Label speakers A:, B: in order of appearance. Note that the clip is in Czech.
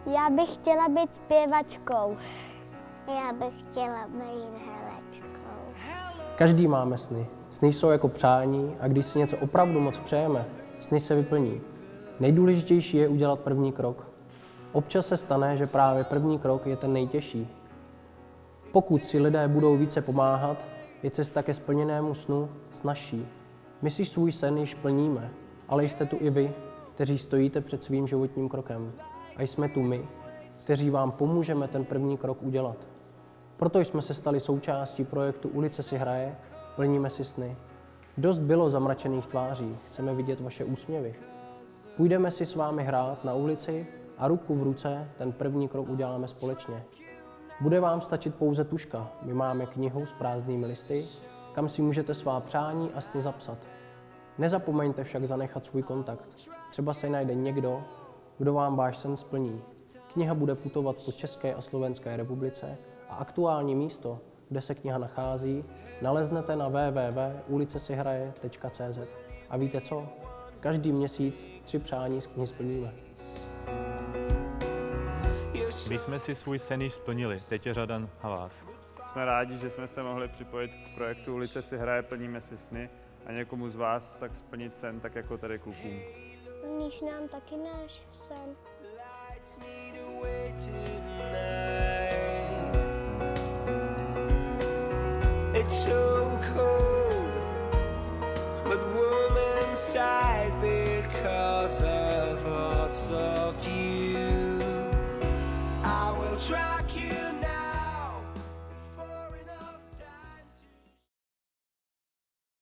A: Já bych chtěla být zpěvačkou.
B: Já bych chtěla být herečkou.
C: Každý máme sny. Sny jsou jako přání a když si něco opravdu moc přejeme, sny se vyplní. Nejdůležitější je udělat první krok. Občas se stane, že právě první krok je ten nejtěžší. Pokud si lidé budou více pomáhat, je cesta ke splněnému snu snazší. My si svůj sen již plníme, ale jste tu i vy, kteří stojíte před svým životním krokem. A jsme tu my, kteří vám pomůžeme ten první krok udělat. Proto jsme se stali součástí projektu Ulice si hraje, plníme si sny. Dost bylo zamračených tváří, chceme vidět vaše úsměvy. Půjdeme si s vámi hrát na ulici a ruku v ruce ten první krok uděláme společně. Bude vám stačit pouze tužka, my máme knihu s prázdnými listy, kam si můžete svá přání a sny zapsat. Nezapomeňte však zanechat svůj kontakt. Třeba se najde někdo, kdo vám váš sen splní. Kniha bude putovat po České a Slovenské republice a aktuální místo, kde se kniha nachází, naleznete na www.ulicesihraje.cz. A víte co? Každý měsíc 3 přání z knihy splníme.
D: My jsme si svůj sen již splnili, teď je řada na vás.
E: Jsme rádi, že jsme se mohli připojit k projektu Ulice si hraje, plníme si sny a někomu z vás tak splnit sen, tak jako tady klukům.
A: Níž nám taky náš sen.
F: It's so cold, but warm inside because of thoughts of you.